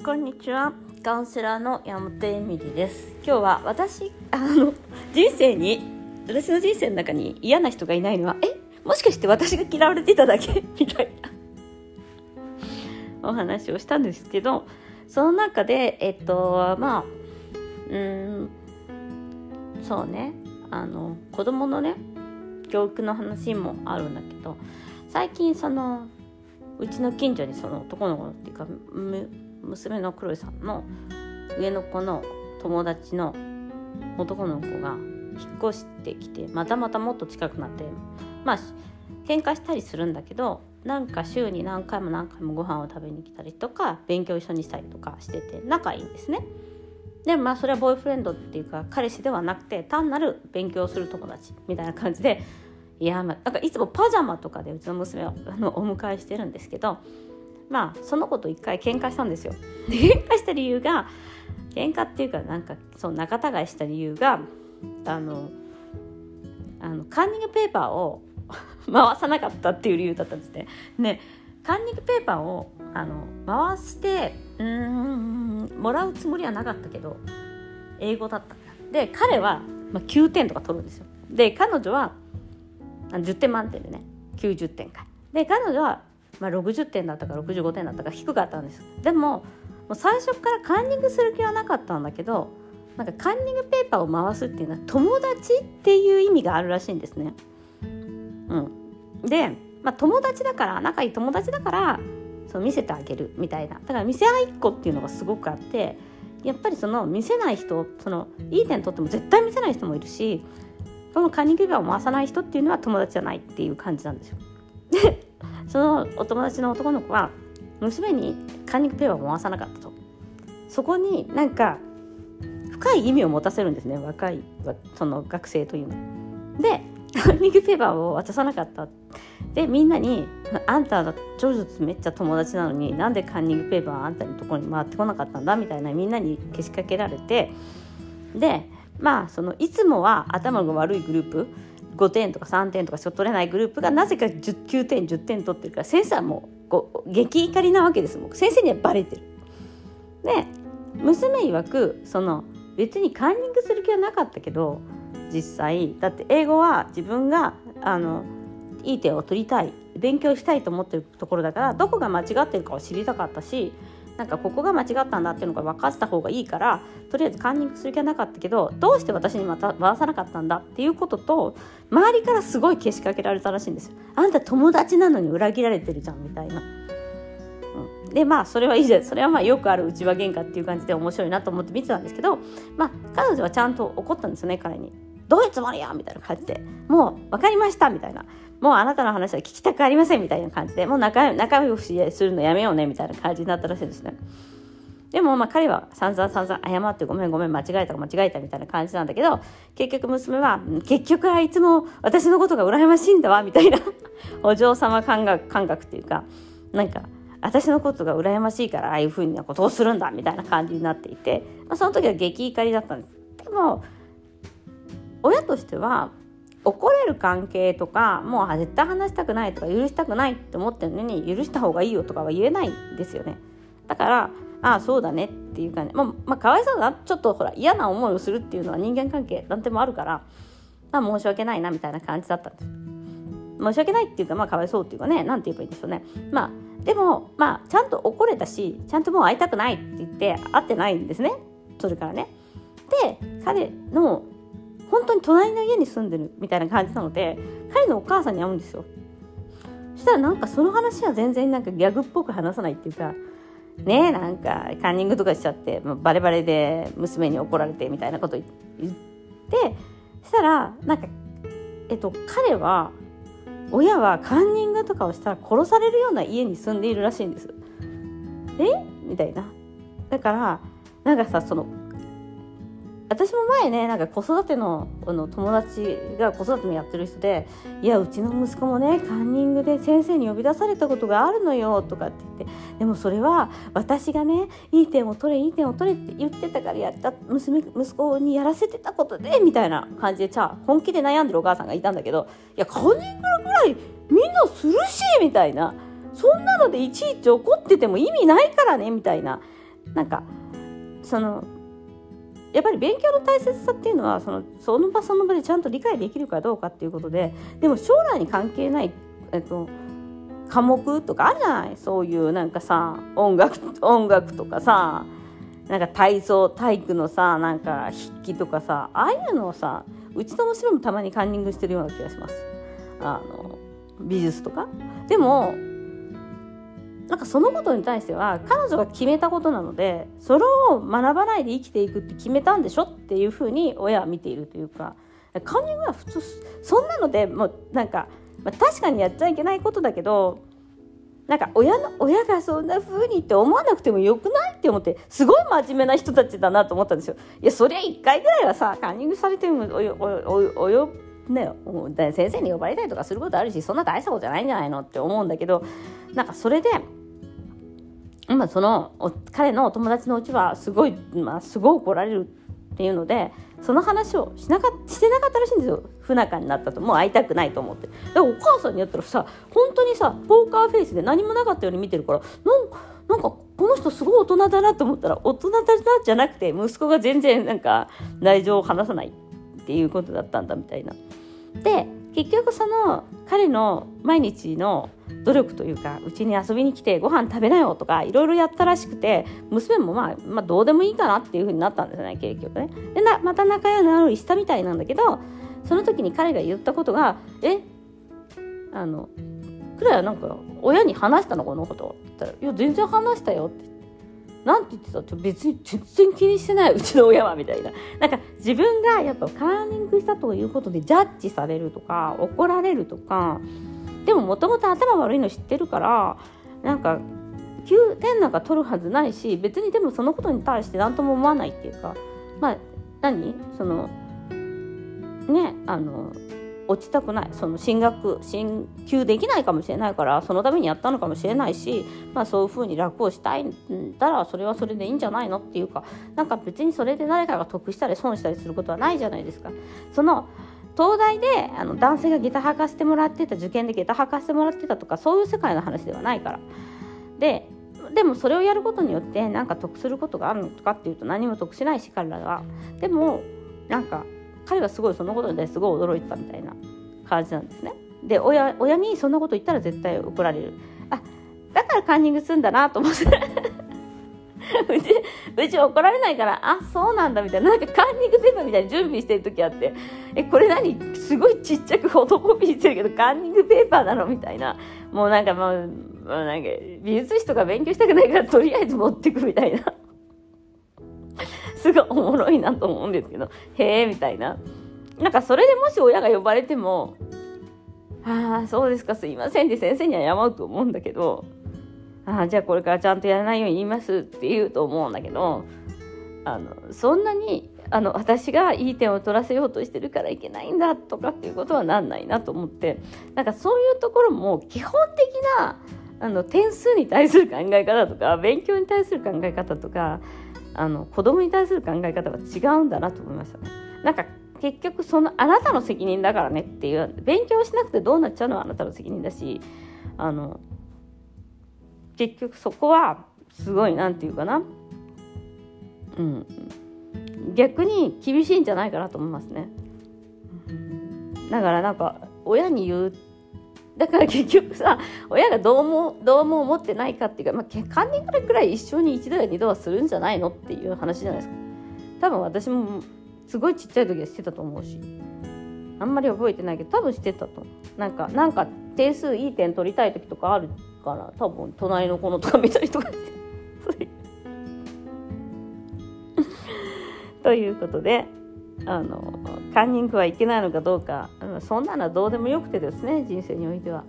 こんにちは。カウンセラーの山本恵美里です。今日は私の人生の中に嫌な人がいないのはもしかして私が嫌われていただけみたいなお話をしたんですけど、その中でそうね、子供のね教育の話もあるんだけど、最近うちの近所にその男の子っていうか娘の黒井さんの上の子の友達の男の子が引っ越してきて、またもっと近くなって、喧嘩したりするんだけど、なんか週に何回もご飯を食べに来たりとか勉強一緒にしたりとかしてて仲いいんですね。でそれはボーイフレンドっていうか彼氏ではなくて、単なる勉強する友達みたいな感じで、なんかいつもパジャマとかでうちの娘をお迎えしてるんですけど、その子と一回喧嘩したんですよ。で喧嘩した理由が、喧嘩っていうかなんかそう仲違いした理由がカンニングペーパーを回さなかったっていう理由だったんですね。カンニングペーパーを回してもらうつもりはなかったけど、英語だったからで、彼は、9点とか取るんですよ。で彼女は10点満点でね90点かで、彼女は、60点だったか65点だったか低かったんです。でも最初からカンニングする気はなかったんだけど、なんかカンニングペーパーを回すっていうのは友達っていう意味があるらしいんですね。で、友達だから、仲いい友達だから見せてあげるみたいな、だから見せ合いっ子っていうのがすごくあって、やっぱり見せない人、いい点取っても絶対見せない人もいるし、そのカンニングペーパーを回さない人っていうのは友達じゃないっていう感じなんですよ。でそのお友達の男の子は娘にカンニングペーパーを回さなかったと、そこになんか深い意味を持たせるんですね、若いその学生というので。カンニングペーパーを渡さなかったで、みんなにあんた長女とめっちゃ友達なのになんでカンニングペーパーはあんたのところに回ってこなかったんだみたいな、みんなにけしかけられて、でいつもは頭が悪いグループ、5点とか3点とかしか取れないグループがなぜか9点10点取ってるから、先生はもう激怒りなわけです。もう先生にはバレてる。で娘曰く別にカンニングする気はなかったけど、実際だって英語は自分がいい点を取りたい、勉強したいと思ってるところだから、どこが間違ってるかを知りたかったし、なんかここが間違ったんだっていうのが分かった方がいいから、とりあえずカンニングする気はなかったけど、どうして私にまた回さなかったんだっていうことと、周りからすごいけしかけられたらしいんですよ。あんた友達なのに裏切られてるじゃんみたいな。でそれはいいじゃん、それはよくある内輪喧嘩っていう感じで面白いなと思って見てたんですけど、彼女はちゃんと怒ったんですよね、彼に。どういうつもりやみたいな感じで、もう分かりましたみたいな、もうあなたの話は聞きたくありませんみたいな感じで、もう仲良しするのやめようねみたいな感じになったらしいですね。でも彼は散々謝って、ごめん間違えたみたいな感じなんだけど、結局娘はあいつも私のことが羨ましいんだわみたいなお嬢様感覚っていうか、なんか私のことが羨ましいからああいう風なことをするんだみたいな感じになっていて、その時は激怒りだったんです。でも親としては怒れる関係とか、もう絶対話したくないとか許したくないって思ってるのに、許した方がいいよとかは言えないんですよね。だからそうだねっていう感じ、かわいそうだな、ちょっと嫌な思いをするっていうのは人間関係なんてもあるから、申し訳ないなみたいな感じだったんです。申し訳ないっていうかかわいそうっていうかね、なんて言えばいいんでしょうね。でもちゃんと怒れたし、ちゃんともう会いたくないって言って会ってないんですね、それからね。で彼の本当に隣の家に住んでるみたいな感じなので、彼のお母さんに会うんですよ。そしたらなんかその話は全然なんかギャグっぽく話さないっていうかね、なんかカンニングとかしちゃってバレバレで娘に怒られてみたいなこと言って、そしたらなんか彼は親はカンニングとかをしたら殺されるような家に住んでいるらしいんです。みたいな。だからなんか私も前ね、なんか子育ての友達が子育てのやってる人で、いやうちの息子もねカンニングで先生に呼び出されたことがあるのよとかって言って、でもそれは私がねいい点を取れって言ってたからやった息子にやらせてたことでみたいな感じで本気で悩んでるお母さんがいたんだけど、いやカンニングぐらいみんなするしみたいな、そんなのでいちいち怒ってても意味ないからねみたいな。 なんかやっぱり勉強の大切さっていうのはその場その場でちゃんと理解できるかどうかっていうことで、でも将来に関係ない、科目とかあるじゃない。そういうなんかさ、音楽とかさ、なんか体育のさ、なんか筆記とかさ、ああいうのをさ、うちの娘もたまにカンニングしてるような気がします。美術とか。でもなんかそのことに対しては彼女が決めたことなので、それを学ばないで生きていくって決めたんでしょっていうふうに親は見ているというか、カンニングは普通そんなのでもうなんか、確かにやっちゃいけないことだけど、なんか親がそんな風にって思わなくてもよくないって思って、すごい真面目な人たちだなと思ったんですよ。いやそりゃ1回ぐらいはさ、カンニングされても先生に呼ばれたりとかすることあるし、そんな大したことじゃないんじゃないのって思うんだけど、なんかそれで今彼のお友達のうちはすごい怒られるっていうので、その話をしてなかったらしいんですよ。不仲になったと、もう会いたくないと思って。だからお母さんにやったらさ、本当にさポーカーフェイスで何もなかったように見てるから、なんかこの人すごい大人だなと思ったら、大人だなじゃなくて息子が全然なんか内情を話さないっていうことだったんだみたいな。で結局彼の毎日の努力というか、うちに遊びに来てご飯食べなよとかいろいろやったらしくて、娘もまあどうでもいいかなっていう風になったんですよね、結局ね。でまた仲直りしたみたいなんだけど、その時に彼が言ったことが、クラはなんか親に話したのこのことって言ったら、いや全然話したよってなんて言ってたって、別に全然気にしてないうちの親はみたいな。なんか自分がやっぱカンニングしたということでジャッジされるとか怒られるとか、でももともと頭悪いの知ってるから、なんか9点なんか取るはずないし、別にでもそのことに対して何とも思わないっていうか、落ちたくない、進級できないかもしれないから、そのためにやったのかもしれないし、そういう風に楽をしたいんだらそれはそれでいいんじゃないのっていうか、なんか別にそれで誰かが得したり損したりすることはないじゃないですか。東大で男性が下駄履かせてもらってた、受験で下駄履かせてもらってたとか、そういう世界の話ではないから。でもそれをやることによってなんか得することがあるのとかっていうと、何も得しないし彼らは。でもなんか彼はすごいそのことですごい驚いてたみたいな感じなんですね。で親にそんなこと言ったら絶対怒られる。だからカンニングするんだなと思ってうち怒られないから、そうなんだみたいな。なんかカンニングペーパーみたいに準備してる時あって、これ何すごいちっちゃくフォトコピーしてるけどカンニングペーパーなのみたいな。もうなんか美術史とか勉強したくないからとりあえず持ってくみたいなすごいおもろいなと思うんですけど、へーみたいな。なんかそれでもし親が呼ばれても、そうですかすいませんって先生には謝ると思うんだけど、じゃあこれからちゃんとやらないように言いますって言うと思うんだけど、そんなに私がいい点を取らせようとしてるからいけないんだとかっていうことはなんないなと思って、なんかそういうところも基本的な点数に対する考え方とか、勉強に対する考え方とか、子供に対する考え方が違うんだなと思いましたね。なんか結局あなたの責任だからねっていう、勉強しなくてどうなっちゃうのはあなたの責任だし、結局そこはすごいなんていうかな、逆に厳しいんじゃないかなと思いますね。だからなんか親に言う、だから結局さ、親がどうも思ってないかっていうか、カンニングくらい一生に一度や二度はするんじゃないのっていう話じゃないですか。多分私もすごいちっちゃい時はしてたと思うし、あんまり覚えてないけど多分してたと思う。なんか点数いい点取りたい時とかあるから、多分隣の子のとか見たりとかしてということで、カンニングはいけないのかどうか、そんなのはどうでもよくてですね、人生においては、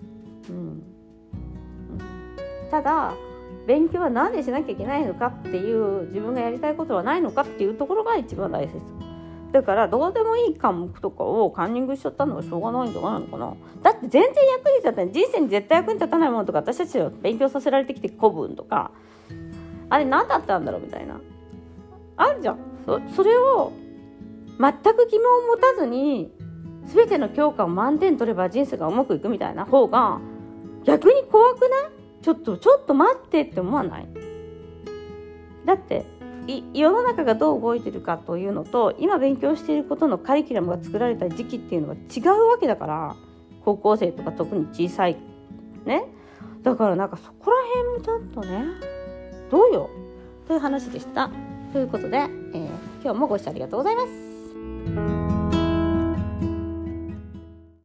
ただ勉強は何でしなきゃいけないのかっていう、自分がやりたいことはないのかっていうところが一番大切だから、どうでもいい科目とかをカンニングしちゃったのはしょうがないんじゃないのかな。だって全然役に立たない、人生に絶対役に立たないものとか、私たちは勉強させられてきて古文とか、あれ何だったんだろうみたいなあるじゃん。それを全く疑問を持たずに全ての教科を満点取れば人生がうまくいくみたいな方が逆に怖くない？ちょっと待ってって思わない？ だって世の中がどう動いてるかというのと今勉強していることのカリキュラムが作られた時期っていうのが違うわけだから、高校生とか特に小さいね。だからなんかそこら辺もちょっとねどうよという話でした。ということで、今日もご視聴ありがとうございます。